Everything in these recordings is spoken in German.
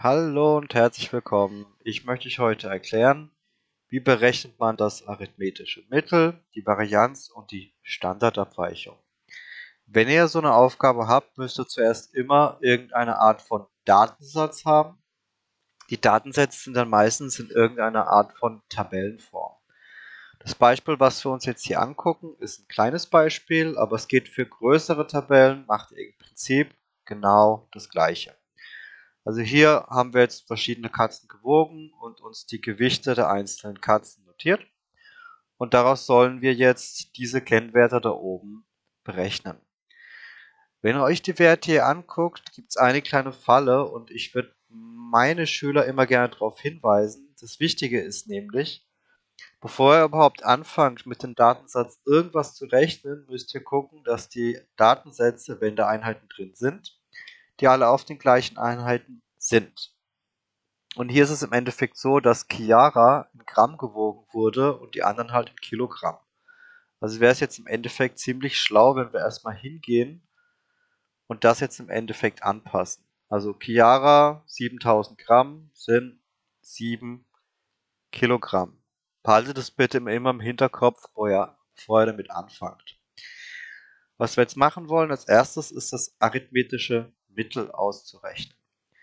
Hallo und herzlich willkommen. Ich möchte euch heute erklären, wie berechnet man das arithmetische Mittel, die Varianz und die Standardabweichung. Wenn ihr so eine Aufgabe habt, müsst ihr zuerst immer irgendeine Art von Datensatz haben. Die Datensätze sind dann meistens in irgendeiner Art von Tabellenform. Das Beispiel, was wir uns jetzt hier angucken, ist ein kleines Beispiel, aber es geht für größere Tabellen, macht ihr im Prinzip genau das Gleiche. Also hier haben wir jetzt verschiedene Katzen gewogen und uns die Gewichte der einzelnen Katzen notiert. Und daraus sollen wir jetzt diese Kennwerte da oben berechnen. Wenn ihr euch die Werte hier anguckt, gibt es eine kleine Falle und ich würde meine Schüler immer gerne darauf hinweisen. Das Wichtige ist nämlich, bevor ihr überhaupt anfangt, mit dem Datensatz irgendwas zu rechnen, müsst ihr gucken, dass die Datensätze, wenn da Einheiten drin sind, die alle auf den gleichen Einheiten sind. Und hier ist es im Endeffekt so, dass Chiara in Gramm gewogen wurde und die anderen halt in Kilogramm. Also wäre es jetzt im Endeffekt ziemlich schlau, wenn wir erstmal hingehen und das jetzt im Endeffekt anpassen. Also Chiara 7000 Gramm sind 7 Kilogramm. Behaltet das bitte immer im Hinterkopf, bevor ihr damit anfangt. Was wir jetzt machen wollen als erstes ist das arithmetische Mittel auszurechnen.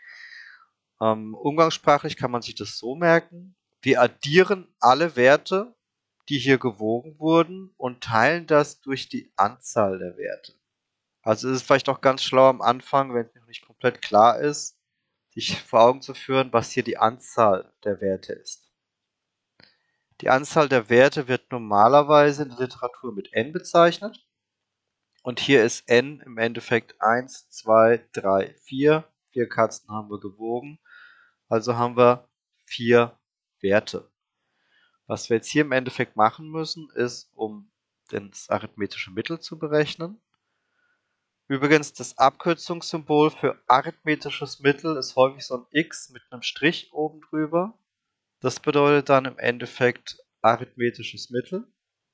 Umgangssprachlich kann man sich das so merken: Wir addieren alle Werte, die hier gewogen wurden, und teilen das durch die Anzahl der Werte. Also ist es vielleicht auch ganz schlau am Anfang, wenn es noch nicht komplett klar ist, sich vor Augen zu führen, was hier die Anzahl der Werte ist. Die Anzahl der Werte wird normalerweise in der Literatur mit n bezeichnet. Und hier ist n im Endeffekt 1, 2, 3, 4. 4 Katzen haben wir gewogen. Also haben wir 4 Werte. Was wir jetzt hier im Endeffekt machen müssen, ist, um das arithmetische Mittel zu berechnen. Übrigens, das Abkürzungssymbol für arithmetisches Mittel ist häufig so ein X mit einem Strich oben drüber. Das bedeutet dann im Endeffekt arithmetisches Mittel.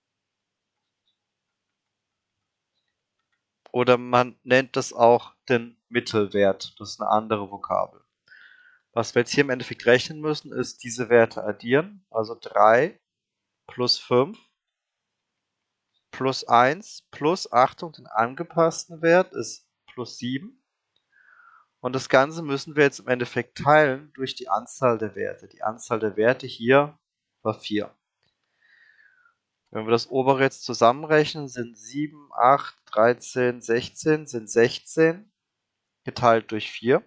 Oder man nennt das auch den Mittelwert. Das ist eine andere Vokabel. Was wir jetzt hier im Endeffekt rechnen müssen, ist diese Werte addieren. Also 3 plus 5 plus 1 plus, Achtung, den angepassten Wert ist plus 7. Und das Ganze müssen wir jetzt im Endeffekt teilen durch die Anzahl der Werte. Die Anzahl der Werte hier war 4. Wenn wir das obere jetzt zusammenrechnen, sind 7, 8, 13, 16, sind 16 geteilt durch 4.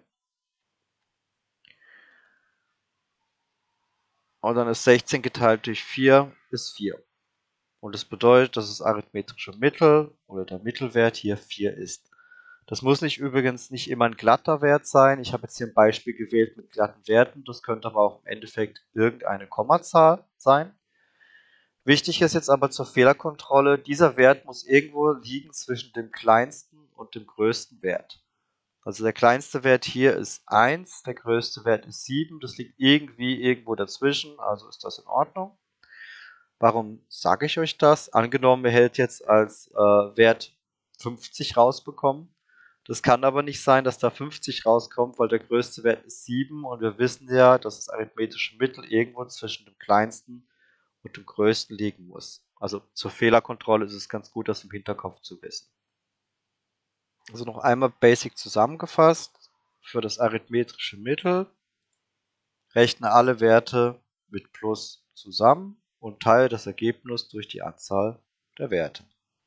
Und dann ist 16 geteilt durch 4 ist 4. Und das bedeutet, dass das arithmetische Mittel oder der Mittelwert hier 4 ist. Das muss übrigens nicht immer ein glatter Wert sein. Ich habe jetzt hier ein Beispiel gewählt mit glatten Werten. Das könnte aber auch im Endeffekt irgendeine Kommazahl sein. Wichtig ist jetzt aber zur Fehlerkontrolle, dieser Wert muss irgendwo liegen zwischen dem kleinsten und dem größten Wert. Also der kleinste Wert hier ist 1, der größte Wert ist 7. Das liegt irgendwie irgendwo dazwischen, also ist das in Ordnung. Warum sage ich euch das? Angenommen, ihr hättet jetzt als Wert 50 rausbekommen. Das kann aber nicht sein, dass da 50 rauskommt, weil der größte Wert ist 7 und wir wissen ja, dass das arithmetische Mittel irgendwo zwischen dem kleinsten und dem größten liegen muss. Also zur Fehlerkontrolle ist es ganz gut, das im Hinterkopf zu wissen. Also noch einmal basic zusammengefasst: Für das arithmetische Mittel rechne alle Werte mit Plus zusammen und teile das Ergebnis durch die Anzahl der Werte.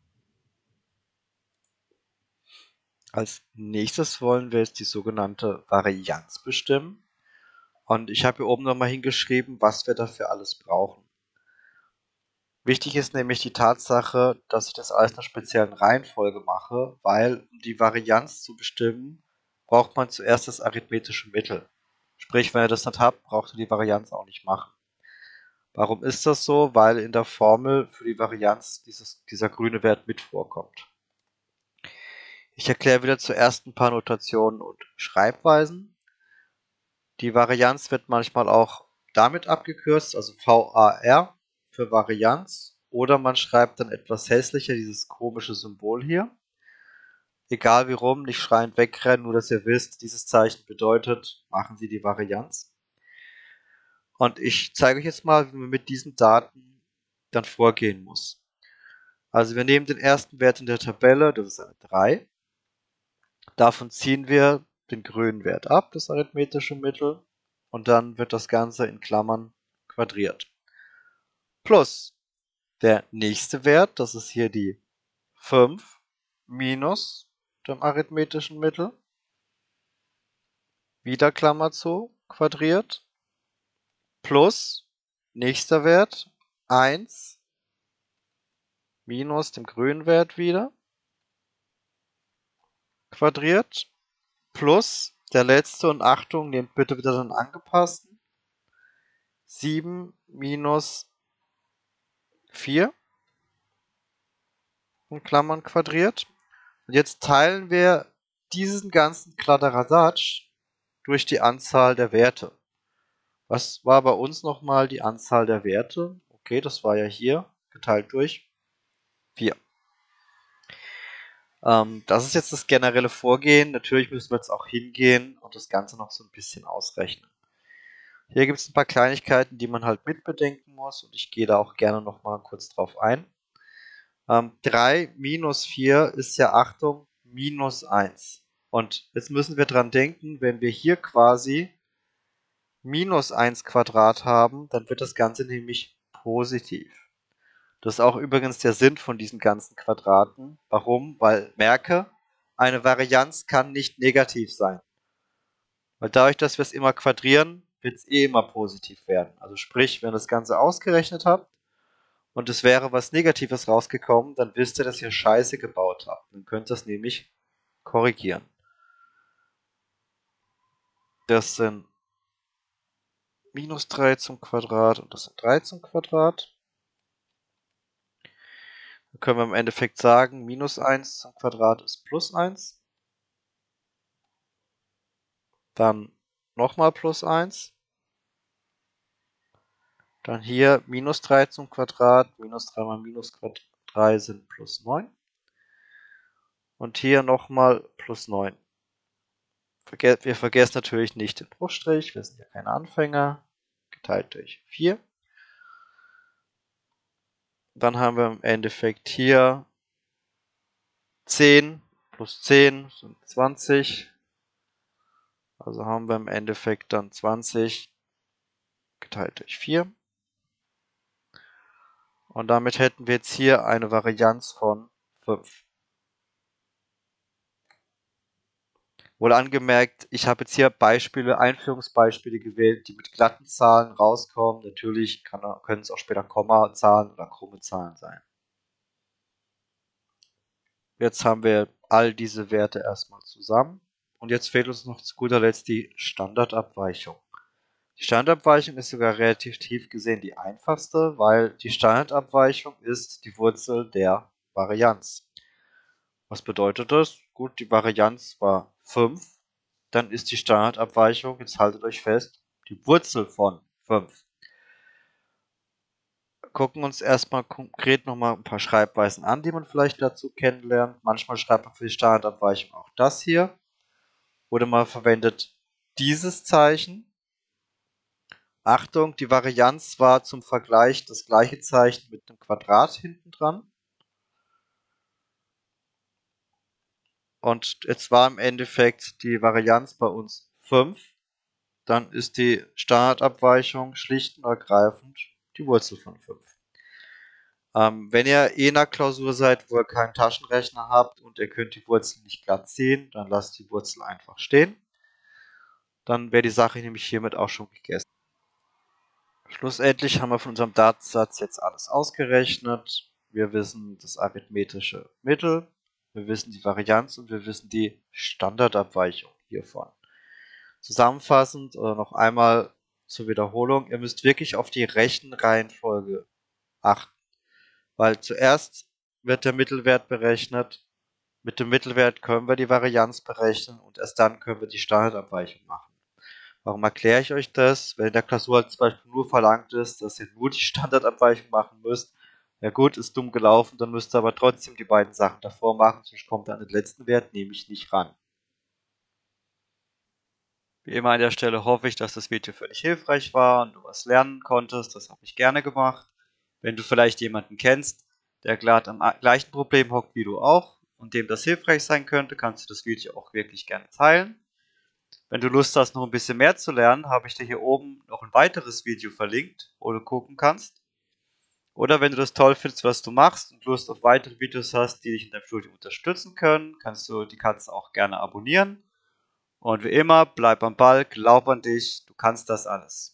Als nächstes wollen wir jetzt die sogenannte Varianz bestimmen. Und ich habe hier oben nochmal hingeschrieben, was wir dafür alles brauchen. Wichtig ist nämlich die Tatsache, dass ich das alles in einer speziellen Reihenfolge mache, weil, um die Varianz zu bestimmen, braucht man zuerst das arithmetische Mittel. Sprich, wenn ihr das nicht habt, braucht ihr die Varianz auch nicht machen. Warum ist das so? Weil in der Formel für die Varianz dieser grüne Wert mit vorkommt. Ich erkläre wieder zuerst ein paar Notationen und Schreibweisen. Die Varianz wird manchmal auch damit abgekürzt, also VAR für Varianz, oder man schreibt dann etwas hässlicher dieses komische Symbol hier. Egal wie rum, nicht schreiend wegrennen, nur dass ihr wisst, dieses Zeichen bedeutet, machen Sie die Varianz. Und ich zeige euch jetzt mal, wie man mit diesen Daten dann vorgehen muss. Also wir nehmen den ersten Wert in der Tabelle, das ist eine 3. Davon ziehen wir den grünen Wert ab, das arithmetische Mittel, und dann wird das Ganze in Klammern quadriert. Plus der nächste Wert, das ist hier die 5, minus dem arithmetischen Mittel, wieder Klammer zu, quadriert, plus nächster Wert 1 minus dem grünen Wert wieder, quadriert, plus der letzte, und Achtung, nehmt bitte wieder den angepassten, 7 minus 4 in Klammern quadriert. Und jetzt teilen wir diesen ganzen Kladderadatsch durch die Anzahl der Werte. Was war bei uns nochmal die Anzahl der Werte? Okay, das war ja hier geteilt durch 4. Das ist jetzt das generelle Vorgehen. Natürlich müssen wir jetzt auch hingehen und das Ganze noch so ein bisschen ausrechnen. Hier gibt es ein paar Kleinigkeiten, die man halt mitbedenken muss, und ich gehe da auch gerne noch mal kurz drauf ein. 3 minus 4 ist ja, Achtung, minus 1. Und jetzt müssen wir dran denken, wenn wir hier quasi minus 1 Quadrat haben, dann wird das Ganze nämlich positiv. Das ist auch übrigens der Sinn von diesen ganzen Quadraten. Warum? Weil, merke, eine Varianz kann nicht negativ sein. Weil dadurch, dass wir es immer quadrieren, wird es immer positiv werden. Also sprich, wenn ihr das Ganze ausgerechnet habt und es wäre was Negatives rausgekommen, dann wisst ihr, dass ihr Scheiße gebaut habt. Dann könnt ihr es nämlich korrigieren. Das sind minus 3 zum Quadrat und das sind 3 zum Quadrat. Dann können wir im Endeffekt sagen, minus 1 zum Quadrat ist plus 1. Dann nochmal plus 1. Dann hier minus 3 zum Quadrat, minus 3 mal minus 3 sind plus 9. Und hier nochmal plus 9. Wir vergessen natürlich nicht den Bruchstrich, wir sind ja keine Anfänger, geteilt durch 4. Dann haben wir im Endeffekt hier 10 plus 10 sind 20. Also haben wir im Endeffekt dann 20 geteilt durch 4. Und damit hätten wir jetzt hier eine Varianz von 5. Wohl angemerkt, ich habe jetzt hier Beispiele, Einführungsbeispiele gewählt, die mit glatten Zahlen rauskommen. Natürlich können es auch später Kommazahlen oder krumme Zahlen sein. Jetzt haben wir all diese Werte erstmal zusammen. Und jetzt fehlt uns noch zu guter Letzt die Standardabweichung. Die Standardabweichung ist sogar relativ tief gesehen die einfachste, weil die Standardabweichung ist die Wurzel der Varianz. Was bedeutet das? Gut, die Varianz war 5. Dann ist die Standardabweichung, jetzt haltet euch fest, die Wurzel von 5. Gucken uns erstmal konkret nochmal ein paar Schreibweisen an, die man vielleicht dazu kennenlernt. Manchmal schreibt man für die Standardabweichung auch das hier. Oder man verwendet dieses Zeichen. Achtung, die Varianz war zum Vergleich das gleiche Zeichen mit einem Quadrat hinten dran. Und jetzt war im Endeffekt die Varianz bei uns 5. Dann ist die Standardabweichung schlicht und ergreifend die Wurzel von 5. Wenn ihr in einer Klausur seid, wo ihr keinen Taschenrechner habt und ihr könnt die Wurzel nicht glatt ziehen, dann lasst die Wurzel einfach stehen. Dann wäre die Sache nämlich hiermit auch schon gegessen. Schlussendlich haben wir von unserem Datensatz jetzt alles ausgerechnet. Wir wissen das arithmetische Mittel, wir wissen die Varianz und wir wissen die Standardabweichung hiervon. Zusammenfassend oder noch einmal zur Wiederholung, ihr müsst wirklich auf die Rechenreihenfolge achten. Weil zuerst wird der Mittelwert berechnet, mit dem Mittelwert können wir die Varianz berechnen und erst dann können wir die Standardabweichung machen. Warum erkläre ich euch das? Wenn in der Klausur halt zum Beispiel nur verlangt ist, dass ihr nur die Standardabweichung machen müsst, Ja gut, ist dumm gelaufen, dann müsst ihr aber trotzdem die beiden Sachen davor machen, sonst kommt ihr an den letzten Wert nämlich nicht ran. Wie immer an der Stelle hoffe ich, dass das Video für dich hilfreich war und du was lernen konntest. Das habe ich gerne gemacht. Wenn du vielleicht jemanden kennst, der gerade am gleichen Problem hockt wie du auch und dem das hilfreich sein könnte, kannst du das Video auch wirklich gerne teilen. Wenn du Lust hast, noch ein bisschen mehr zu lernen, habe ich dir hier oben noch ein weiteres Video verlinkt, wo du gucken kannst. Oder wenn du das toll findest, was du machst und Lust auf weitere Videos hast, die dich in deinem Studium unterstützen können, kannst du die Katze auch gerne abonnieren. Und wie immer, bleib am Ball, glaub an dich, du kannst das alles.